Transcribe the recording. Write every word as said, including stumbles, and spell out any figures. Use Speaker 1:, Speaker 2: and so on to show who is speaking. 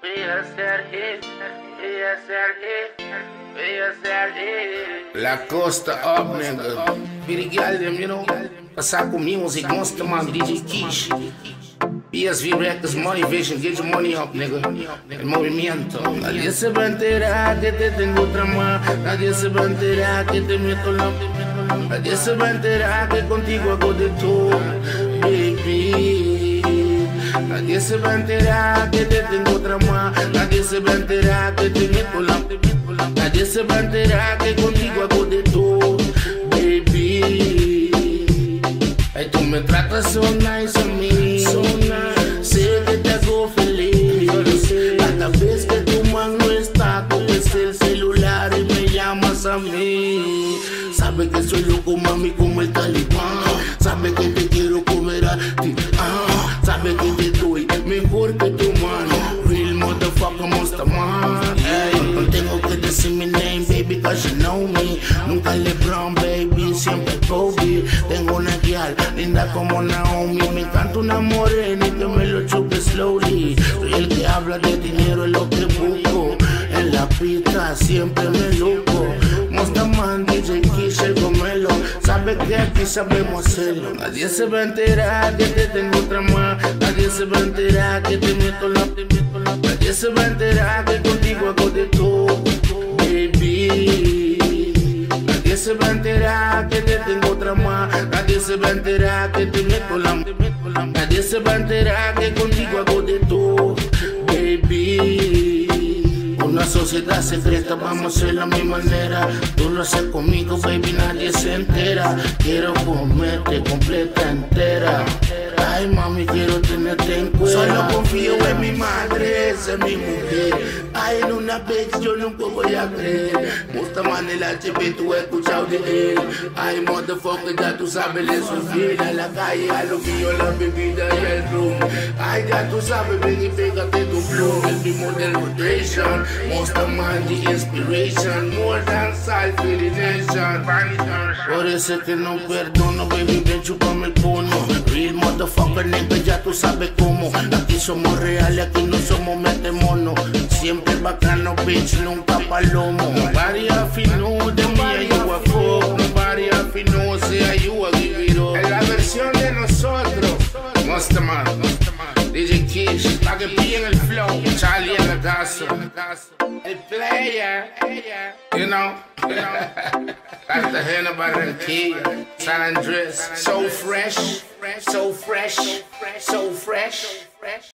Speaker 1: La Costa up, nigga. Be the girl them, you know. Passaco Music, Monster Man, D J Kish. P S V Records, Money Vision, get your money up, nigga. El movimiento. Nadie se va a enterar que te tengo otra más. Nadie se va a enterar que te meto la. Nadie se va a enterar que contigo hago de todo, baby. Nadie se va a enterar que te tengo otra más. Nadie se va a enterar que te meto la. Nadie se va a enterar que contigo hago de todo, baby. Ay, tú me tratas so nice a mí, so nice. Sé que te hago feliz. Cada vez que tu man no está, coges el celular y me llamas a mí. Sabe que soy loco, mami, como el talibán. Sabe que te quiero comer a ti. Ah, sabe que te doy mejor que tu mano. Real motherfucker, monster man. Hey, no tengo que decir mi name, baby, cause you know me. Nunca LeBron, baby, siempre Kobe. Tengo una guial linda como Naomi. Me encanta una morena y que me lo chupe slowly. Soy el que habla de dinero, es lo que busco. En la pista siempre me loco. Monster Man, D J Kish, el gomelo. Sabe que aquí sabemos hacerlo. Nadie se va a enterar que te tengo otra más. Nadie se va a enterar que te meto la. Nadie se va a enterar que contigo hago de todo, baby. Nadie se va a enterar que te tengo otra más. Nadie se va a enterar que te meto la. Nadie se va a enterar que contigo hago de todo, baby. Una sociedad secreta, vamos a hacerlo a mi manera. Tú lo haces conmigo, baby, nadie se entera. Quiero comerte completa entera. Ay, mami, quiero tenerte en cuenta. Solo confío en mi madre, esa es mi mujer. Ay, en una vez yo nunca voy a creer. Monster Man, el H P, tú has escuchado de él. Ay, motherfucker, ya tú sabes, le soy fiel a la calle, a lo mío, la bebida y el room. Ay, ya tú sabes, ven y pégate tu flow. El mismo del rotation. Monster Man, the inspiration. More than self-realization. Por eso es que no perdono, baby, ven, chupame el pono. Real motherfucker, nigga, ya tú sabes cómo. Aquí somos reales, aquí no somos metemonos. Siempre bacano, bitch, nunca palomo. Nobody happy know de mí, you a fuck. Nobody happy know, say you a give it up. En la versión de nosotros, Monster Man, D J Kish, pa' que pillen el flow, Charlie en la casa, el player, you know, you know, Cartagena, Barranquilla, San Andrés, so fresh, so fresh, so fresh.